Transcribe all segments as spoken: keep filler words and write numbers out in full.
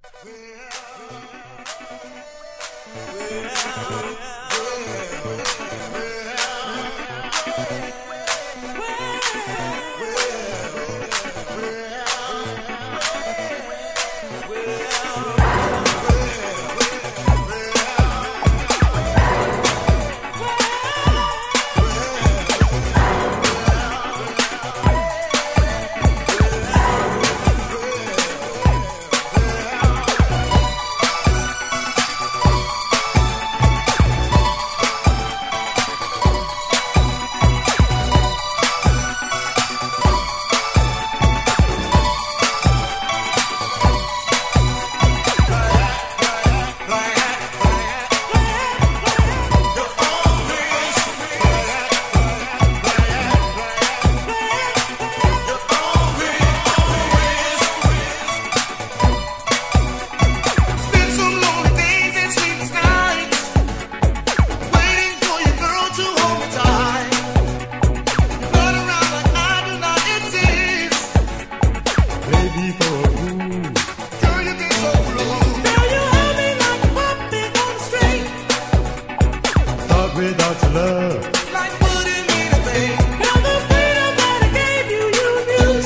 Without your love, like wouldn't mean a thing. Now the freedom that I gave you, you abuse.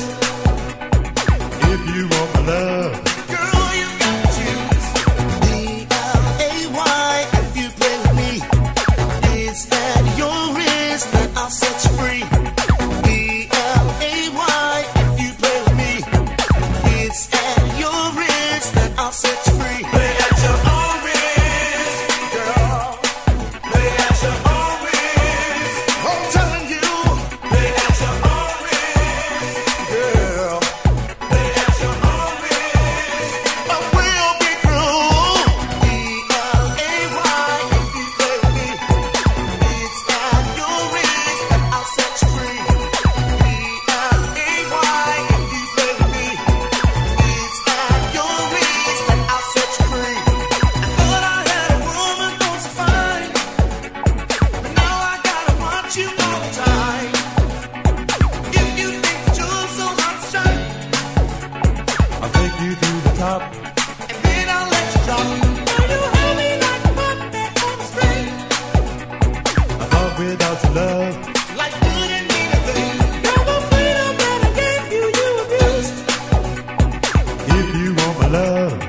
if you want my love, Girl, you got to choose. B L A Y, if you play with me, it's at your risk that I'll set you free. B L A Y, if you play with me, it's at your risk that I'll set you free. Play at your own risk, girl. Play at your own risk. I'm telling you, play at your own risk, girl. Play at your own risk. I will be through. B L A Y, if you play with me, it's at your risk that I'll set you free. B L A Y, if you play with me, it's at your risk that I'll set you free. I thought I had a woman who's fine, but now I gotta watch you all the time. If you think that you're so hot to shine, I'll take you to the top. and then I'll let you drop. Now you hold me like a puppet on a string. I thought without your love, Like wouldn't mean a thing. Now the freedom that I gave you, you abuse. if you want my love,